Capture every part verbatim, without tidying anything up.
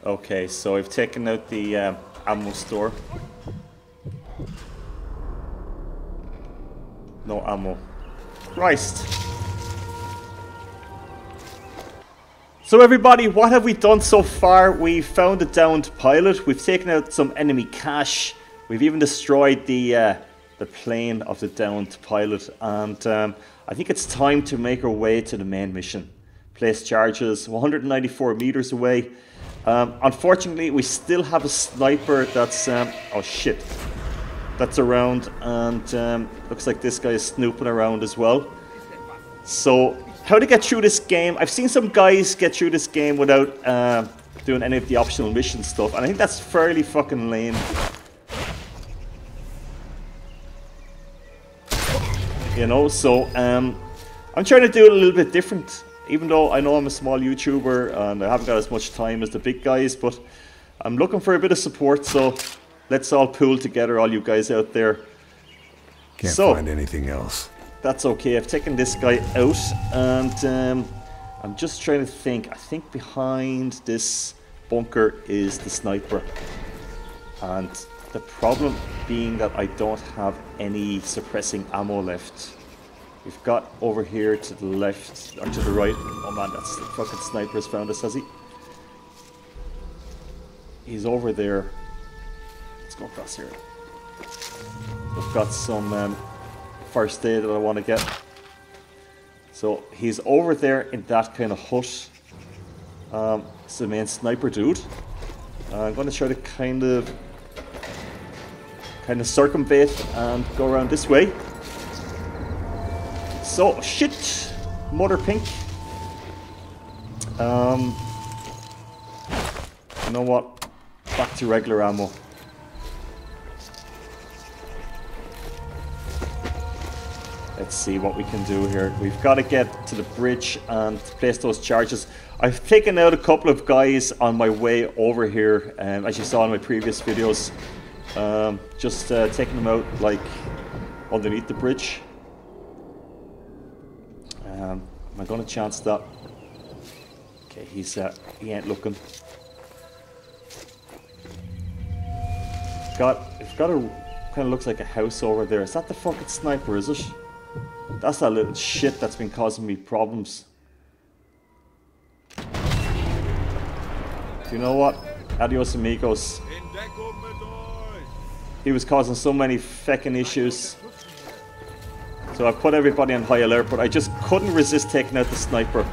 Okay, so I've taken out the um, ammo store. No ammo. Christ. So everybody, what have we done so far? We've found a downed pilot. We've taken out some enemy cache. We've even destroyed the uh, the plane of the downed pilot. And um, I think it's time to make our way to the main mission. Place charges one hundred ninety-four meters away. Um, unfortunately, we still have a sniper that's... Um, oh shit. That's around. And um, looks like this guy is snooping around as well. So... how to get through this game. I've seen some guys get through this game without uh, doing any of the optional mission stuff, and I think that's fairly fucking lame. You know, so um, I'm trying to do it a little bit different, even though I know I'm a small YouTuber and I haven't got as much time as the big guys, but I'm looking for a bit of support, so let's all pool together, all you guys out there. Can't so, find anything else. That's okay. I've taken this guy out, and um, I'm just trying to think. I think behind this bunker is the sniper, and the problem being that I don't have any suppressing ammo left. We've got over here to the left, or to the right. Oh man, that's the fucking sniper has found us, has he? He's over there. Let's go across here. We've got some... Um, first aid that I want to get. So he's over there in that kind of hut. Um, it's the main sniper dude. Uh, I'm going to try to kind of kind of circumvent and go around this way. So shit, Mother Pink. Um, you know what? Back to regular ammo. Let's see what we can do here. We've got to get to the bridge and place those charges. I've taken out a couple of guys on my way over here, um, as you saw in my previous videos. Um, just uh, taking them out like underneath the bridge. Um, am I going to chance that? Okay, he's uh, he ain't looking. Got, it's got a kind of looks like a house over there. Is that the fucking sniper? Is it? That's that little shit that's been causing me problems. Do you know what? Adios amigos. He was causing so many feckin' issues. So I put everybody on high alert, but I just couldn't resist taking out the sniper.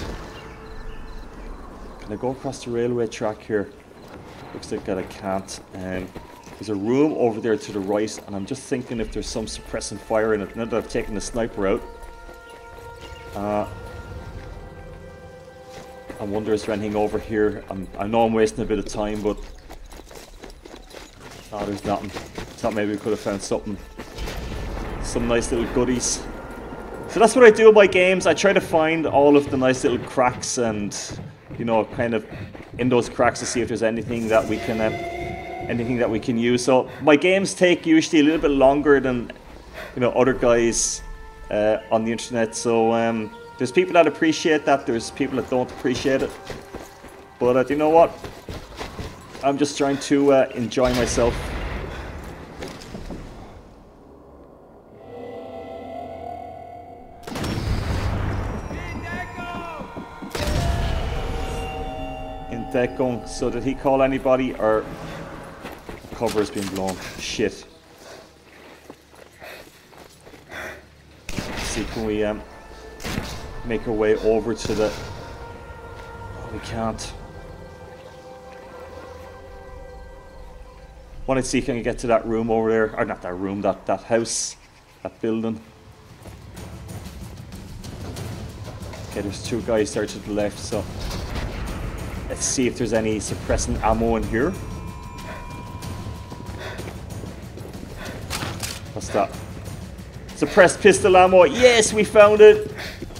Can I go across the railway track here? Looks like that I can't. Um, There's a room over there to the right, and I'm just thinking if there's some suppressing fire in it. Now that I've taken the sniper out, uh, I wonder is there anything over here. I'm, I know I'm wasting a bit of time, but oh, there's nothing. Thought maybe we could have found something, some nice little goodies. So that's what I do in my games. I try to find all of the nice little cracks, and you know, kind of in those cracks to see if there's anything that we can. Uh, anything that we can use. So my games take usually a little bit longer than, you know, other guys uh, on the internet. So um, there's people that appreciate that, there's people that don't appreciate it. But uh, you know what? I'm just trying to uh, enjoy myself. In Deckung. So did he call anybody, or cover has been blown? Shit. Let's see, can we um, make our way over to the... Oh, we can't. Want to see can I get to that room over there, or not that room, that, that house, that building. Okay, there's two guys there to the left, so let's see if there's any suppressing ammo in here. What's that? Suppressed pistol ammo. Yes, we found it.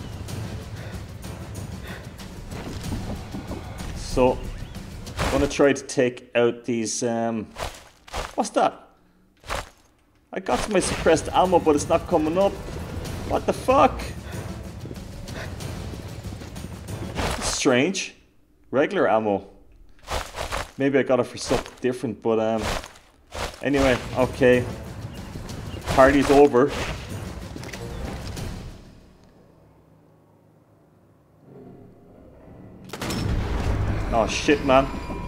So, I'm gonna try to take out these. Um, what's that? I got to my suppressed ammo, but it's not coming up. What the fuck? Strange. Regular ammo. Maybe I got it for something different, but um, anyway, okay. Party's over. Oh shit, man.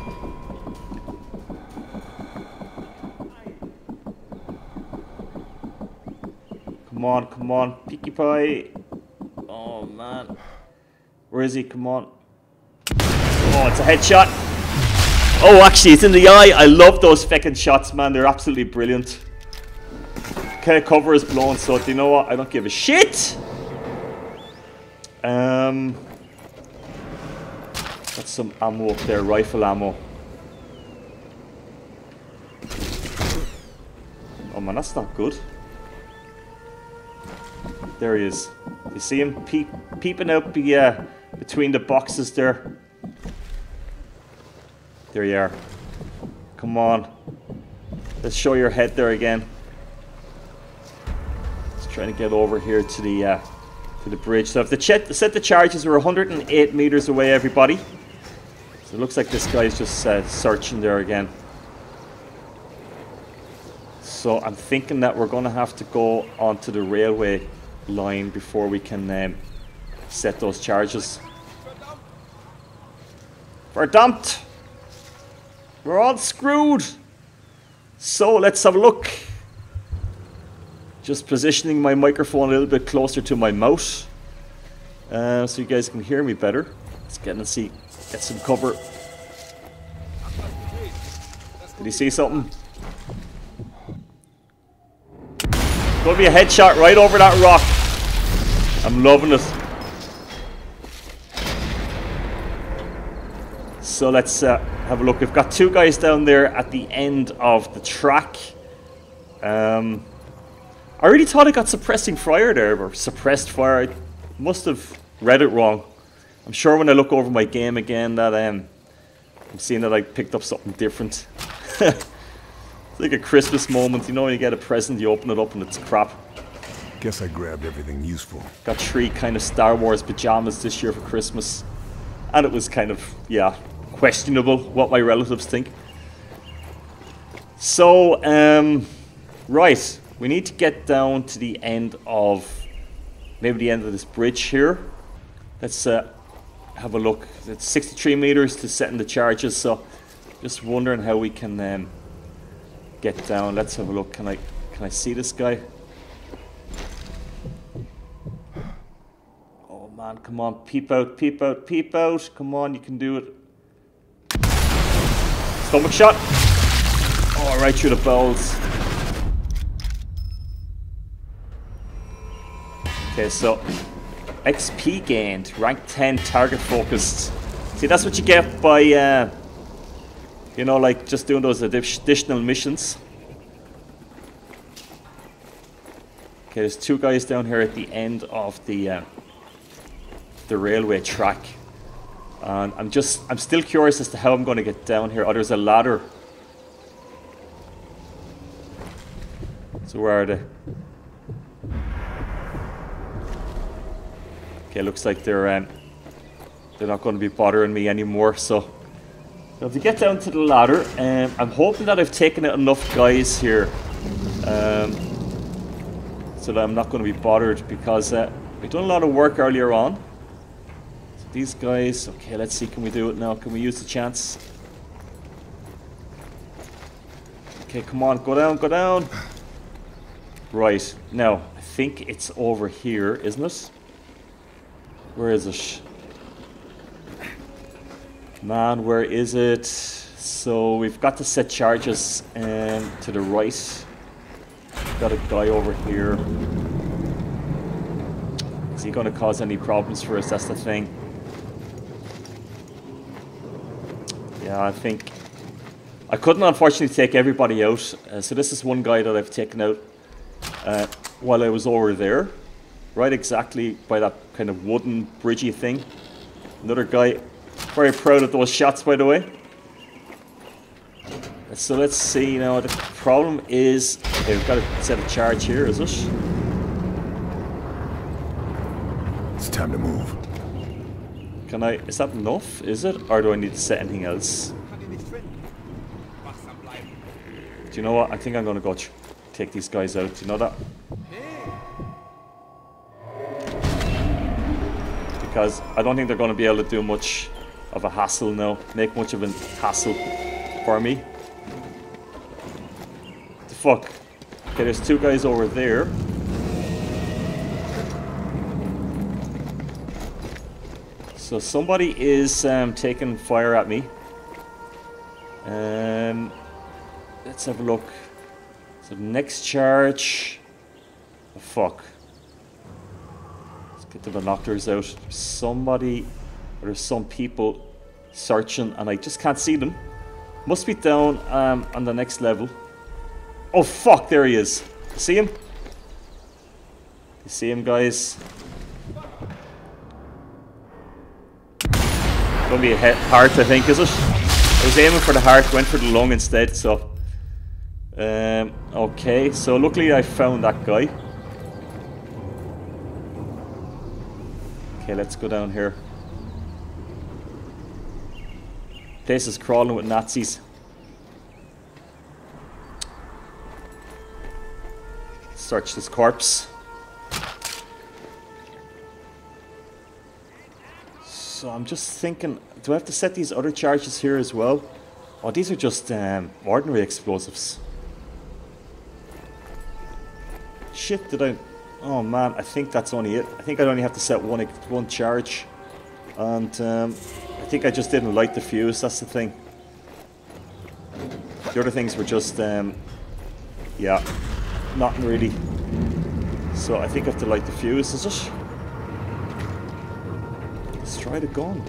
Come on, come on, Peaky Pie. Oh man. Where is he? Come on. Oh, it's a headshot. Oh, actually, it's in the eye. I love those feckin' shots, man. They're absolutely brilliant. Okay, cover is blown, so do you know what? I don't give a shit. Um, got some ammo up there, rifle ammo. Oh man, that's not good. There he is. You see him peep, peeping out the, uh, between the boxes there. There you are. Come on. Let's show your head there again. Just trying to get over here to the uh, to the bridge. So if the ch set the charges were one hundred eight meters away, everybody. So it looks like this guy's just uh, searching there again. So I'm thinking that we're going to have to go onto the railway line before we can um, set those charges. Verdammpt! We're all screwed! So let's have a look. Just positioning my microphone a little bit closer to my mouth, uh, so you guys can hear me better. Let's get and see, get some cover. Did you see something? Gonna be a headshot right over that rock. I'm loving it. So let's uh, have a look. We've got two guys down there at the end of the track. Um, I really thought I got suppressing fire there, or suppressed fire. I must have read it wrong. I'm sure when I look over my game again that um, I'm seeing that I picked up something different. It's like a Christmas moment, you know, when you get a present, you open it up and it's crap. Guess I grabbed everything useful. Got three kind of Star Wars pajamas this year for Christmas. And it was kind of, yeah, questionable what my relatives think. So, um, right, we need to get down to the end of, maybe the end of this bridge here. Let's uh, have a look. It's sixty-three meters to setting the charges, so just wondering how we can um, get down. Let's have a look. Can I, can I see this guy? Oh man, come on, peep out, peep out, peep out. Come on, you can do it. Stomach shot. Oh, right through the bowels. Okay, so X P gained, rank ten, target focused. See, that's what you get by, uh, you know, like just doing those additional missions. Okay, there's two guys down here at the end of the uh, the railway track, and I'm just, I'm still curious as to how I'm going to get down here. Oh, there's a ladder. So where are they? Okay, looks like they're um, they're not going to be bothering me anymore. So, so to get down to the ladder, um, I'm hoping that I've taken out enough guys here, um, so that I'm not going to be bothered, because uh, we've done a lot of work earlier on. So these guys, okay, let's see, can we do it now? Can we use the chance? Okay, come on, go down, go down. Right, now, I think it's over here, isn't it? Where is it? Man, where is it? So we've got to set charges um, to the right. Got a guy over here. Is he going to cause any problems for us? That's the thing. Yeah, I think I couldn't unfortunately take everybody out. Uh, so this is one guy that I've taken out uh, while I was over there. Right exactly by that kind of wooden bridgey thing. Another guy, very proud of those shots, by the way. So let's see now. The problem is, okay, we've got to set a charge here, is it? It's time to move. Can I, is that enough? Is it? Or do I need to set anything else? Do you know what? I think I'm gonna go tr take these guys out. Do you know that? Because I don't think they're gonna be able to do much of a hassle now. Make much of a hassle for me. The fuck? Okay, there's two guys over there. So somebody is um, taking fire at me. Um, let's have a look. So the next charge. Oh, fuck. Let's get the binoculars out. There's somebody, or there's some people searching, and I just can't see them. Must be down um, on the next level. Oh fuck! There he is. See him? You see him, guys? Gonna be a head heart, I think, is it? I was aiming for the heart, went for the lung instead, so... Um, okay, so luckily I found that guy. Okay, let's go down here. Place is crawling with Nazis. Search this corpse. So I'm just thinking, do I have to set these other charges here as well? Oh, these are just um, ordinary explosives. Shit, did I... Oh man, I think that's only it. I think I only have to set one, one charge. And um, I think I just didn't light the fuse, that's the thing. The other things were just, um, yeah, nothing really. So I think I have to light the fuse, is it? Destroy the gun.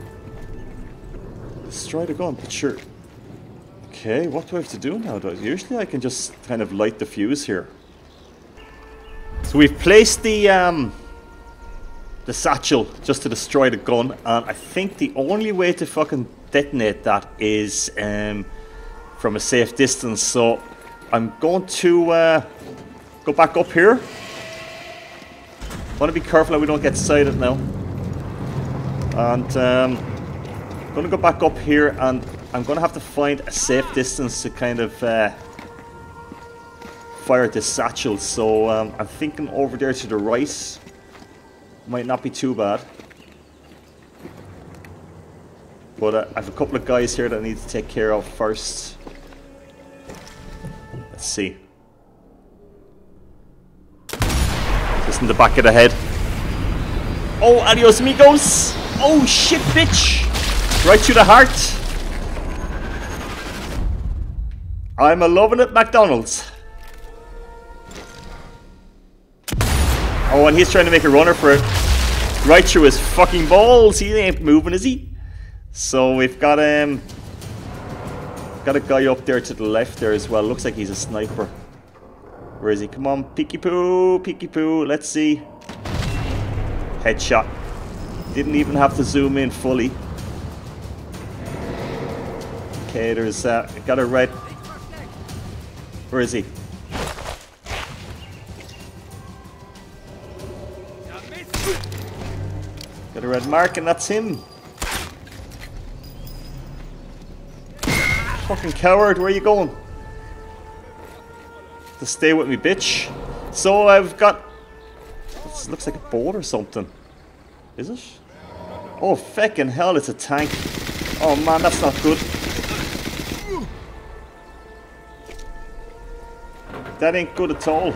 Destroy the gun, but sure. Okay, what do I have to do now? Usually I can just kind of light the fuse here. So we've placed the um, the satchel just to destroy the gun, and I think the only way to fucking detonate that is um, from a safe distance. So I'm going to uh, go back up here. Want to be careful that we don't get sighted now. And um, I'm going to go back up here, and I'm going to have to find a safe distance to kind of uh, fire this satchel. So um, I'm thinking over there to the right might not be too bad. But uh, I have a couple of guys here that I need to take care of first. Let's see. Just in the back of the head. Oh, adios amigos! Oh shit, bitch! Right through the heart. I'm a loving it, McDonald's. Oh, and he's trying to make a runner for it. Right through his fucking balls. He ain't moving, is he? So we've got um, got a guy up there to the left there as well. Looks like he's a sniper. Where is he? Come on, peeky poo, peeky poo. Let's see. Headshot. Didn't even have to zoom in fully. Okay, there's uh, got a red. Where is he? Got a red mark, and that's him. Fucking coward, where are you going? To stay with me, bitch. So I've got... This looks like a boat or something. Is it? Oh, feckin' hell, it's a tank. Oh man, that's not good. That ain't good at all.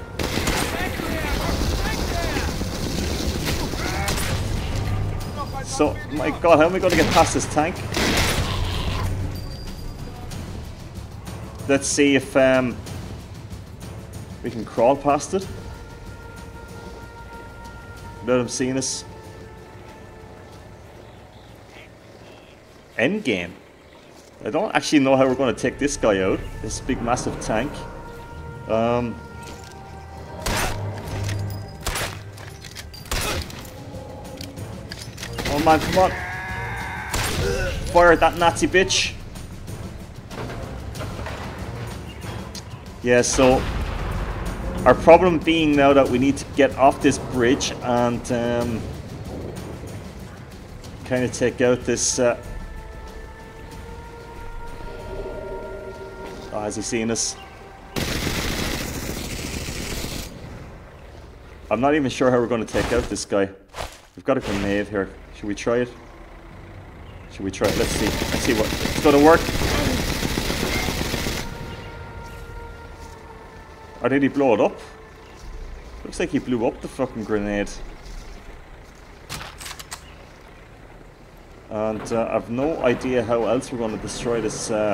So, my god, how am I going to get past this tank? Let's see if um, we can crawl past it without him seeing us. Endgame. I don't actually know how we're going to take this guy out. This big massive tank. Um, oh man, come on. Fire at that Nazi bitch. Yeah, so our problem being now that we need to get off this bridge and um, kind of take out this uh, Oh, has he seen us? I'm not even sure how we're going to take out this guy. We've got a grenade here. Should we try it? Should we try it? Let's see. Let's see what it's going to work. Or did he blow it up? Looks like he blew up the fucking grenade. And uh, I've no idea how else we're going to destroy this, uh,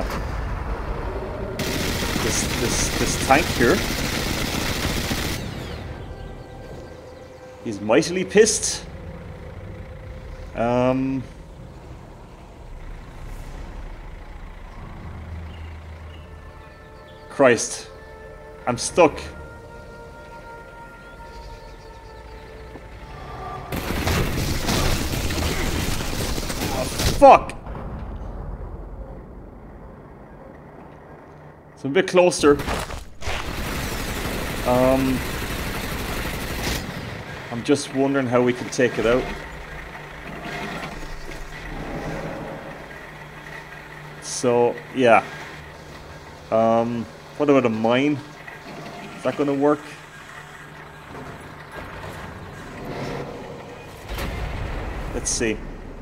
this, this, this tank here. He's mightily pissed. Um... Christ. I'm stuck. Fuck! It's a bit closer. Um, I'm just wondering how we can take it out. So, yeah. Um, what about a mine? Is that going to work? Let's see.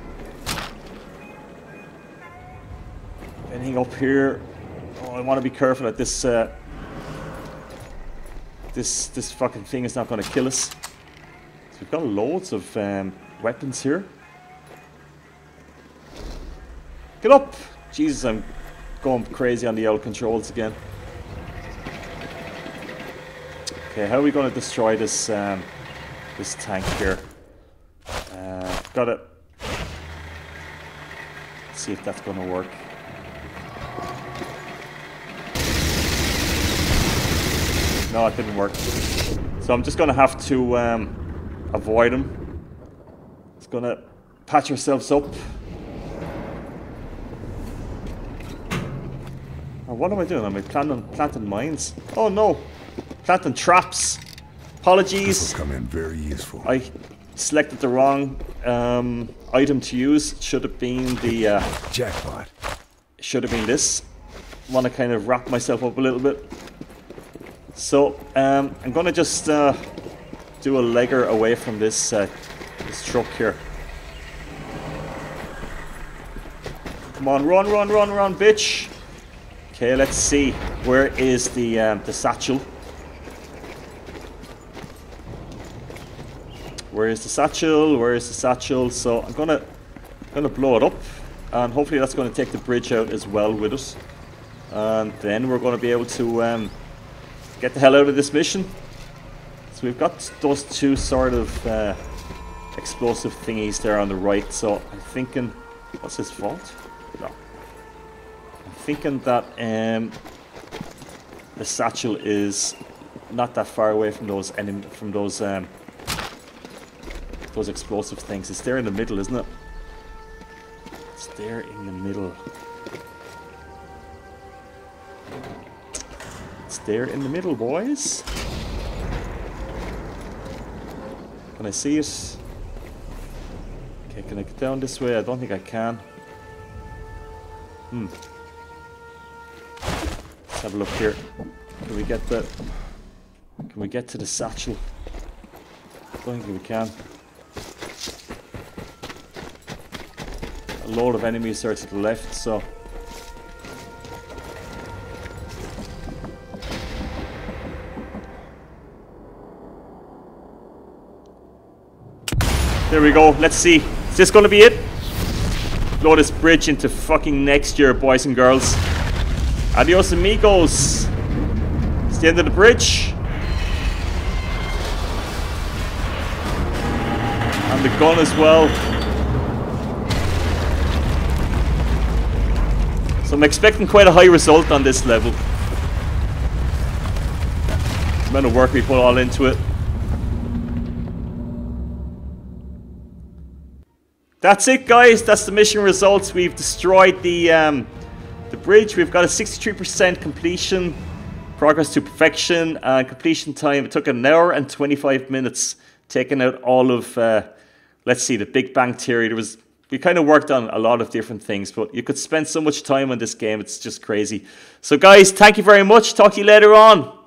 Anything up here? Oh, I want to be careful that this uh, this this fucking thing is not going to kill us. So we've got loads of um, weapons here. Get up! Jesus, I'm going crazy on the old controls again. Okay, how are we going to destroy this um, this tank here? Uh, got it. Let's see if that's going to work. No, it didn't work. So I'm just going to have to um, avoid him. Just going to patch ourselves up. Oh, what am I doing? Am I planting, planting mines? Oh no! Planting traps. Apologies. This will come in very useful. I selected the wrong um, item to use. Should have been the... Uh, Jackpot. Should have been this. Want to kind of wrap myself up a little bit. So, um, I'm going to just uh, do a legger away from this, uh, this truck here. Come on, run, run, run, run, bitch! Okay, let's see. Where is the um, the satchel? Where is the satchel? Where is the satchel? So I'm gonna gonna blow it up, and hopefully that's going to take the bridge out as well with us. And then we're going to be able to um, get the hell out of this mission. So we've got those two sort of uh, explosive thingies there on the right. So I'm thinking, what's his fault? No. I'm thinking that um, the satchel is not that far away from those enemy, from those um, those explosive things. It's there in the middle, isn't it? It's there in the middle. It's there in the middle, boys. Can I see it? Okay, can I get down this way? I don't think I can. Hmm. Let's have a look here. Can we get the... Can we get to the satchel? I don't think we can. A load of enemies there to the left, so... There we go. Let's see. Is this going to be it? Blow this bridge into fucking next year, boys and girls. Adios, amigos. It's the end of the bridge. And the gun as well. So I'm expecting quite a high result on this level. The amount of work we put all into it. That's it, guys. That's the mission results. We've destroyed the um, the bridge. We've got a sixty-three percent completion, progress to perfection, and completion time. It took an hour and twenty-five minutes, taking out all of, uh, let's see, the Big Bang Theory. There was, we kind of worked on a lot of different things, but you could spend so much time on this game, it's just crazy. So guys, thank you very much. Talk to you later on.